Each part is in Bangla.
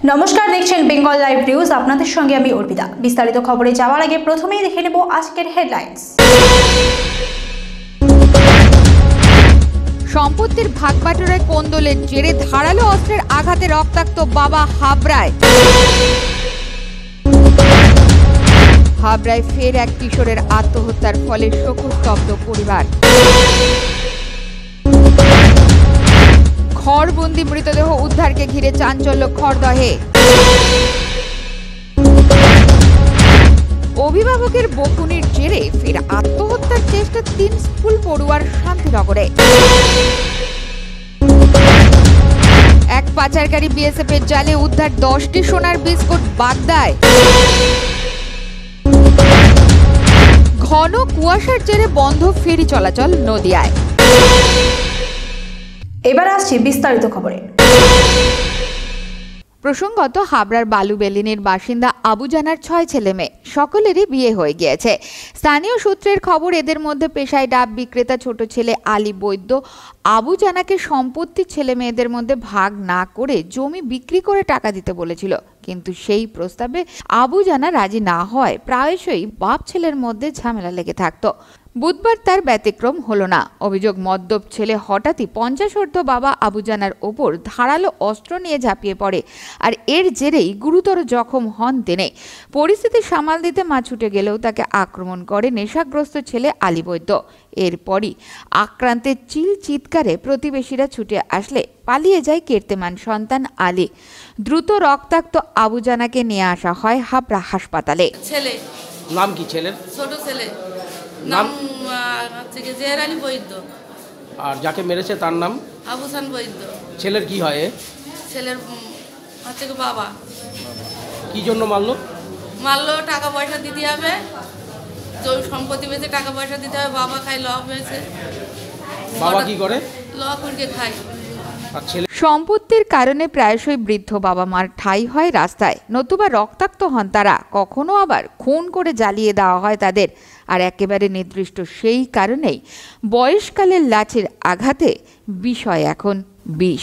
নমস্কার, দেখছেন বেঙ্গল লাইভ নিউজ। আপনাদের সঙ্গে আমি অর্পিতা। বিস্তারিত খবরে যাওয়ার আগে প্রথমেই দেখে নেব আজকের হেডলাইন্স। সম্পত্তির ভাগবাটোয়ারায় কোন্দলের জেরে ধারালো অস্ত্রের আঘাতে রক্তাক্ত বাবা হাবড়ায়। হাবড়ায় ফের এক কিশোরের আত্মহত্যার ফলে শোকস্তব্ধ পরিবার। ঘরবন্দি মৃতদেহ উদ্ধারকে ঘিরে চাঞ্চল্য খড়দহে। অভিভাবকের বকুনির জেরে ফের আত্মহত্যার চেষ্টা 3 স্কুল পড়ুয়ার শান্তিনগরে। এক পাচারকারী বিএসএফ এর জালে উদ্ধার 10টি সোনার বিস্কুট বাগদায়। ঘন কুয়াশার জেরে বন্ধ ফেরি চলাচল নদিয়ায়। এবার আসছি বিস্তারিত খবরে। প্রসঙ্গত, হাবড়ার বালুবেলিনের বাসিন্দা আবু জানার 6 ছেলে মেয়ে, সকলেরই বিয়ে হয়ে গিয়েছে। স্থানীয় সূত্রের খবর, এদের মধ্যে পেশায় ডাব বিক্রেতা ছোট ছেলে আলী বৈদ্য আবু জানাকে সম্পত্তির ছেলে মেয়েদের মধ্যে ভাগ না করে জমি বিক্রি করে টাকা দিতে বলেছিল, কিন্তু সেই প্রস্তাবে আবু জানা রাজি না হয় প্রায়শই বাপ ছেলের মধ্যে ঝামেলা লেগে থাকতো। বুধবার তার ব্যতিক্রম হলো না। অভিযোগ, মদ্যপ ছেলে হঠাৎই 50 বাবা আবু জানার ওপর ধারালো অস্ত্র নিয়ে ঝাঁপিয়ে পড়ে, আর এর জেরেই গুরুতর জখম হন তিনি। পরিস্থিতি সামাল দিতে মা ছুটে গেলেও তাকে আক্রমণ করে নেশাগ্রস্ত ছেলে আলী বৈদ্য। এরপরই আক্রান্তের চিৎকারে প্রতিবেশীরা ছুটে আসলে পালিয়ে যায় কীর্তিমান সন্তান আলী। দ্রুত রক্তাক্ত আবু জানাকে নিয়ে আসা হয় হাবড়া হাসপাতালে। ছেলে নাম কি ছেলের? ছোট ছেলে নাম হচ্ছে কি জেহের আলী বৈদ্য। আর যাকে মেরেছে তার নাম? আবুসান বৈদ্য। ছেলের কি হয়? ছেলের হচ্ছে কি বাবা। কি জন্য মারলো? টাকা পয়সা দিতে হবে, সম্পত্তি বেঁচে টাকা পয়সা দিতে হবে। বাবা খায়, লব হয়েছে। বাবা কি করে? লব করে খায়। আর ছেলে? সম্পত্তির কারণে প্রায়শই বৃদ্ধ বাবা মার ঠাঁই হয় রাস্তায়, নতুবা রক্তাক্ত হন তারা। কখনো আবার খুন করে জ্বালিয়ে দেওয়া হয় তাদের। আর একেবারে নির্দিষ্ট সেই কারণেই বয়সকালের লাঠির আঘাতে বিষয় এখন বিষ।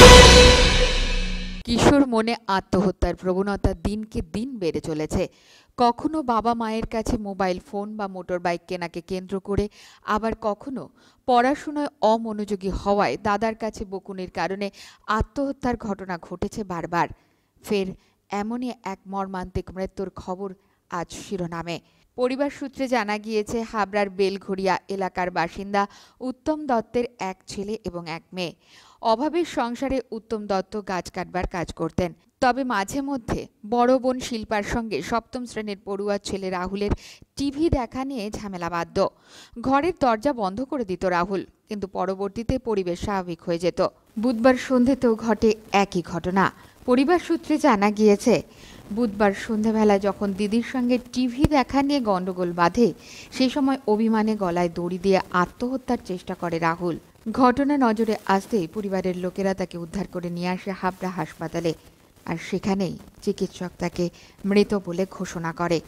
কিশোর মনে আত্মহত্যার প্রবণতা দিনকে দিন বেড়ে চলেছে। কখনো বাবা মায়ের কাছে মোবাইল ফোন বা মোটর বাইক কেনাকে কেন্দ্র করে, আবার কখনো পড়াশোনায় অমনোযোগী হওয়ায় দাদার কাছে বকুনির কারণে আত্মহত্যার ঘটনা ঘটেছে বারবার। ফের এমনই এক মর্মান্তিক মৃত্যুর খবর আজ শিরোনামে। পরিবার সূত্রে জানা গিয়েছে, হাবড়ার বেলঘড়িয়া এলাকার বাসিন্দা উত্তম দত্তের এক ছেলে এবং এক মেয়ে। অভাবের সংসারে উত্তম দত্ত গাছ কাটবার কাজ করতেন, তবে মাঝে মধ্যে বড় বোন শিল্পার সঙ্গে 7ম শ্রেণীর পড়ুয়া ছেলে রাহুলের টিভি দেখা নিয়ে ঝামেলা বাঁধত। ঘরের দরজা বন্ধ করে দিত রাহুল, কিন্তু পরবর্তীতে পরিবেশ স্বাভাবিক হয়ে যেত। বুধবার সন্ধ্যেতেও ঘটে একই ঘটনা। পরিবার সূত্রে জানা গিয়েছে, বুধবার সন্ধ্যাবেলা যখন দিদির সঙ্গে টিভি দেখা নিয়ে গন্ডগোল বাঁধে, সেই সময় অভিমানে গলায় দড়ি দিয়ে আত্মহত্যার চেষ্টা করে রাহুল। ঘটনা নজরে আসতেই পরিবারের লোকেরা তাকে উদ্ধার করে নিয়ে আসে হাবড়া হাসপাতালে, আর সেখানেই চিকিৎসক তাকে মৃত বলে ঘোষণা করে।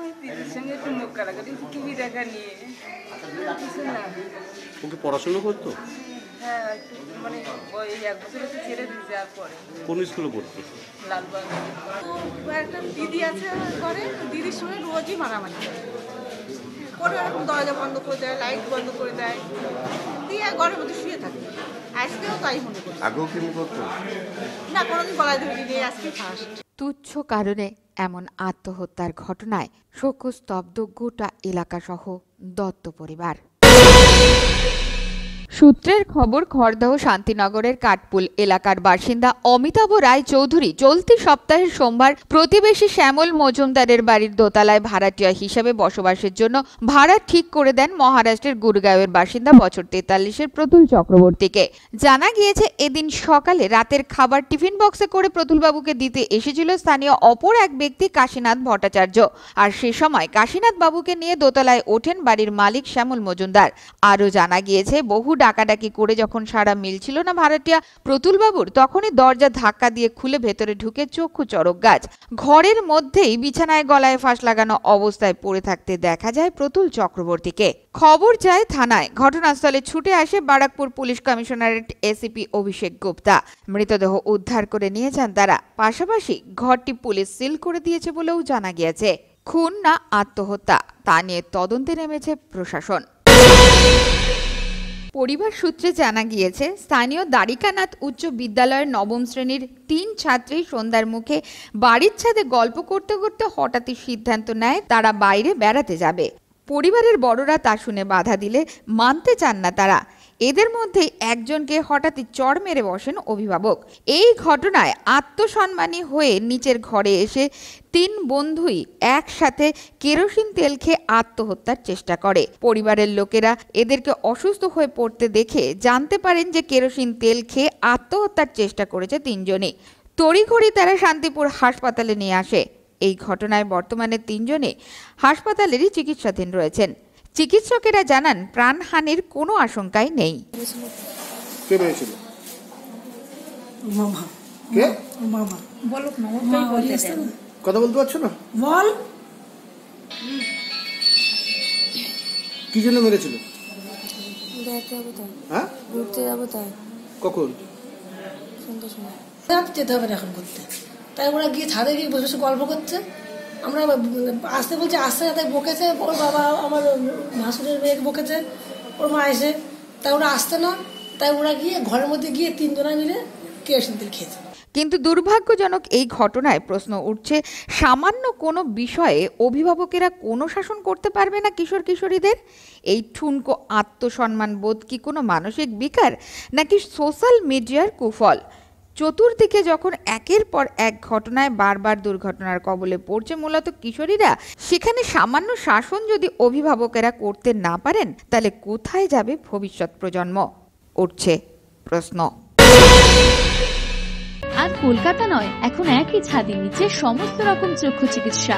পড়াশোনা করতো? হ্যাঁ, মানে ওই 1 বছর ছেড়ে দিয়েছে। আর পরে কোন স্কুলে পড়তো? লালবাগ। একটা দিদি আছে করে, দিদির সঙ্গে রোজই মারামারি করে। এরকম দরজা বন্ধ করে দেয়, লাইট বন্ধ করে দেয়, দিয়ে ঘরের মধ্যে শুয়ে থাকে। আজকেও তাই মনে করি। আগেও কি করতো না, কোনোদিন গলায় ধরে নিয়ে আজকে ফার্স্ট। তুচ্ছ কারণে এমন আত্মহত্যার ঘটনায় শোকস্তব্ধ গোটা এলাকাসহ দত্ত পরিবার। সূত্রের খবর, খড়দহ শান্তিনগরের কাঠপুল এলাকার বাসিন্দা অমিতাভ রায় চৌধুরী চলতি সপ্তাহের সোমবার প্রতিবেশী শ্যামল মজুমদারের বাড়ির দোতলায় ভাড়াটিয়া হিসেবে বসবাসের জন্য ভাড়া ঠিক করে দেন মহারাষ্ট্রের গুরগাঁওয়ের বাসিন্দা বছর 43-এর প্রতুল চক্রবর্তীকে। জানা গিয়েছে, এদিন সকালে রাতের খাবার টিফিন বক্সে করে প্রতুলবাবুকে দিতে এসেছিল স্থানীয় অপর এক ব্যক্তি কাশীনাথ ভট্টাচার্য। আর সে সময় কাশীনাথ বাবুকে নিয়ে দোতলায় ওঠেন বাড়ির মালিক শ্যামল মজুমদার। আরও জানা গিয়েছে, বহু ডাকাডাকি করে যখন সাড়া মিলছিল না ভাড়াটিয়া প্রতুল বাবুর, তখনই দরজা ধাক্কা দিয়ে খুলে ভেতরে ঢুকে চক্ষু চড়ক গাছ। ঘরের মধ্যেই বিছানায় গলায় ফাঁস লাগানো অবস্থায় পড়ে থাকতে দেখা যায় প্রতুল চক্রবর্তীকে। খবর যায় থানায়। ঘটনাস্থলে ছুটে আসে Barrackpore police commissionerate ACP Abhishek Gupta. মৃতদেহ উদ্ধার করে নিয়ে যান তারা। পাশাপাশি ঘরটি পুলিশ সিল করে দিয়েছে বলেও জানা গিয়েছে। খুন না আত্মহত্যা তা নিয়ে তদন্তে নেমেছে প্রশাসন। পরিবার সূত্রে জানা গিয়েছে, স্থানীয় দ্বারিকানাথ উচ্চ বিদ্যালয়ের নবম শ্রেণীর 3 ছাত্রী সন্ধ্যার মুখে বাড়ির ছাদে গল্প করতে করতে হঠাৎই সিদ্ধান্ত নেয় তারা বাইরে বেড়াতে যাবে। পরিবারের বড়রা তা শুনে বাধা দিলে মানতে চান না তারা। এদের মধ্যে একজনকে হঠাৎই চড় মেরে বসেন অভিভাবক। এই ঘটনায় আত্মসম্মানী হয়ে নিচের ঘরে এসে 3 বন্ধুই একসাথে কেরোসিন তেল খেয়ে আত্মহত্যার চেষ্টা করে। পরিবারের লোকেরা এদেরকে অসুস্থ হয়ে পড়তে দেখে জানতে পারেন যে কেরোসিন তেল খেয়ে আত্মহত্যার চেষ্টা করেছে 3 জনই। তড়িঘড়ি তারা শান্তিপুর হাসপাতালে নিয়ে আসে। এই ঘটনায় বর্তমানে 3 জনই হাসপাতালেরই চিকিৎসাধীন রয়েছেন। চিকিৎসকেরা জানান প্রাণহানির কোনো আশঙ্কাই নেই। কে মেরেছিল? মামা কে? মামা বলো না, কথা বলতে পারছো না? বল। কি জন্য মেরেছিল? হ্যাঁ, ঘুরতে যাবো তাই। কখন? যেতে হবে না এখন ঘুরতে। তাই ওরা গিয়ে ছাদে গিয়ে বসে বসে গল্প করছে। আমরা আসতে বলছি, আসতে না, তাই বকেছে ওর বাবা, আমার ভাসুরের মেয়েকে বকেছে, ওর মা এসে। তাই ওরা আসতে না, তাই ওরা গিয়ে ঘরের মধ্যে গিয়ে 3 জনা মিলে কেরোসিন তেল খেয়েছে। কিন্তু দুর্ভাগ্যজনক এই ঘটনায় প্রশ্ন উঠছে, সামান্য কোনো বিষয়ে অভিভাবকেরা কোনো শাসন করতে পারবে না কিশোর কিশোরীদের? এই ঠুনকো আত্মসম্মান বোধ কি কোনো মানসিক বিকার, নাকি সোশ্যাল মিডিয়ার কুফল? চতুর্দিকে যখন একের পর এক ঘটনায় বারবার দুর্ঘটনার কবলে পড়ছে মূলত কিশোরীরা, সেখানে সামান্য শাসন যদি অভিভাবকেরা করতে না পারেন, তাহলে কোথায় যাবে ভবিষ্যৎ প্রজন্ম? উঠছে প্রশ্ন। আর কলকাতা নয়, এখন একই ছাদের নিচে সমস্ত রকম চক্ষু চিকিৎসা।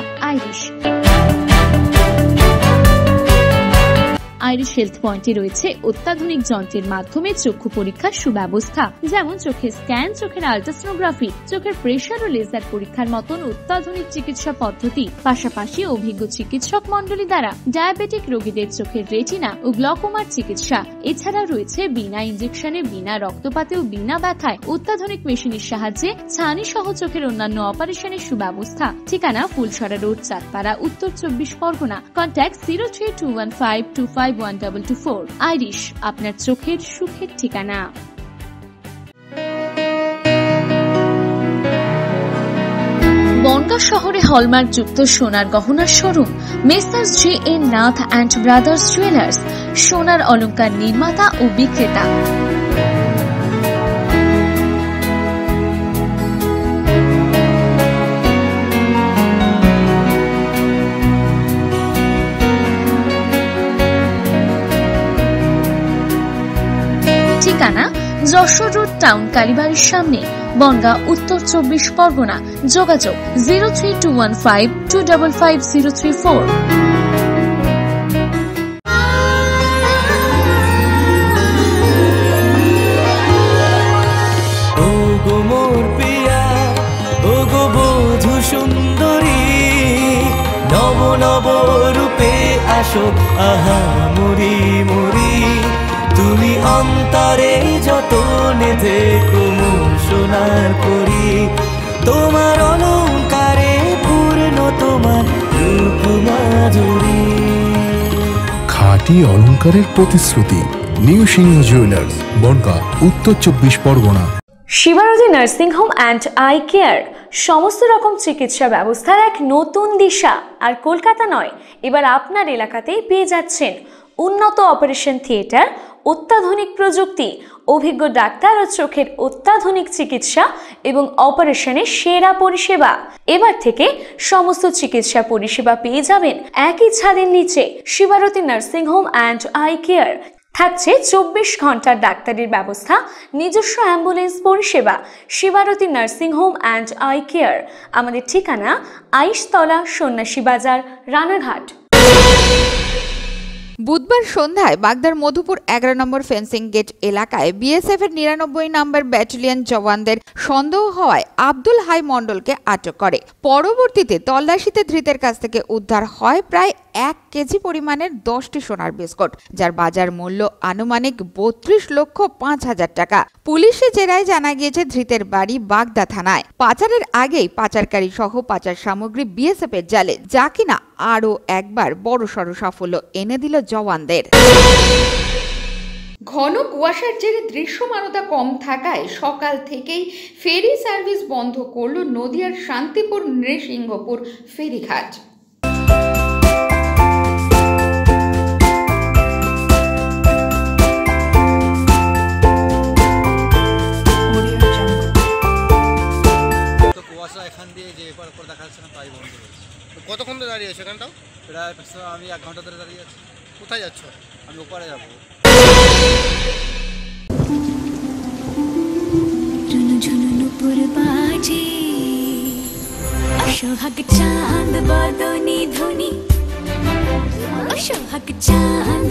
আইরিশ হেলথ পয়েন্টে রয়েছে অত্যাধুনিক যন্ত্রের মাধ্যমে চক্ষু পরীক্ষার সুব্যবস্থা, যেমন চোখের স্ক্যান, চোখের আল্ট্রাসোনোগ্রাফি, চোখের প্রেসার ও লেজার পরীক্ষার মতন অত্যাধুনিক চিকিৎসা পদ্ধতি। পাশাপাশি অভিজ্ঞ চিকিৎসক মন্ডলী দ্বারা ডায়াবেটিক রোগীদের চোখের রেটিনা ও গ্লকোমার চিকিৎসা। এছাড়া রয়েছে বিনা ইনজেকশনে, বিনা রক্তপাতে ও বিনা ব্যথায় অত্যাধুনিক মেশিনের সাহায্যে ছানি সহ চোখের অন্যান্য অপারেশনের সুব্যবস্থা। ঠিকানা ফুলসরা রোড, চাঁদপাড়া, উত্তর 24 পরগনা। কন্ট্যাক্ট 0321525124। আইরিশ, আপনার চোখের সুখের ঠিকানা। বনগাঁ শহরে হলমার্ক যুক্ত সোনার গহনার showroom messrs JN Nath and brothers jewellers, সোনার অলংকার নির্মাতা ও বিক্রেতা। ঠিকানা যশোর রোড টাউন কালীবাড়ির সামনে, বনগাঁ, উত্তর 24 পরগনা। যোগাযোগ 032152555034। ও গো মোর প্রিয়া, ও গো বধূ সুন্দরী, নব নব রূপে আসো আহা মরি মরি, তুমি অন্তরে যতনে থেকো সোনার করি, তোমার অলংকারে পূর্ণ তোমার রূপ মাধুরী। খাঁটি অলংকারের প্রতিশ্রুতি, নিউ সিংহ জুয়েলার্স, বনগাঁ, উত্তর 24 Parganas. Shibarati nursing home and eye care, সমস্ত রকম চিকিৎসা ব্যবস্থার এক নতুন দিশা। আর কলকাতা নয়, এবার আপনার এলাকাতেই পেয়ে যাচ্ছেন উন্নত অপারেশন থিয়েটার, অত্যাধুনিক প্রযুক্তি, অভিজ্ঞ ডাক্তার ও চোখের অত্যাধুনিক চিকিৎসা এবং অপারেশনের সেরা পরিষেবা। এবার থেকে সমস্ত চিকিৎসা পরিষেবা পেয়ে যাবেন একই ছাদের নিচে। Shibarati nursing home and eye care. থাকছে 24 ঘন্টার ডাক্তারের ব্যবস্থা, নিজস্ব অ্যাম্বুলেন্স পরিষেবা। Shibarati nursing home and eye care. আমাদের ঠিকানা আইশতলা, সন্ন্যাসী বাজার, রানাঘাট। বুধবার সন্ধ্যায় বাগদার মধুপুর 11 নম্বর ফেন্সিং গেট এলাকায় বিএসএফ এর 99 নম্বর ব্যাটালিয়ন জওয়ানদের সন্দেহ হওয়ায় আব্দুল হাই মণ্ডলকে আটক করে। পরবর্তীতে তল্লাশিতে ধৃতের কাছ থেকে উদ্ধার হয় প্রায় 1 কেজি পরিমাণের 10টি সোনার বিস্কুট, যার বাজার মূল্য আনুমানিক 32,05,000 টাকা। পুলিশের জেরায় জানা গিয়েছে ধৃতের বাড়ি বাগদা থানায়। পাচারের আগেই পাচারকারী সহ পাচার সামগ্রী বিএসএফ এর জালে, যা কিনা আরও একবার বড়সড় সাফল্য এনে দিল জওয়ানদের। ঘন কুয়াশার জেরে দৃশ্যমানতা কম থাকায় সকাল থেকেই ফেরি সার্ভিস বন্ধ করল নদিয়ার শান্তিপুর নৃসিংহপুর ফেরিঘাট। এখান দিয়ে যে এপার ওপর দেখা যাচ্ছে না, তাই বন্ধ হয়েছে। কতক্ষণ ধরে দাঁড়িয়ে আছে এখানটাও? প্রায় আমি 1 ঘন্টা ধরে দাঁড়িয়ে আছি। কোথায় যাচ্ছ? আমি ওপারে যাবো। সোহাগ চাঁদ বদনী ধ্বনি, সোহাগ চাঁদ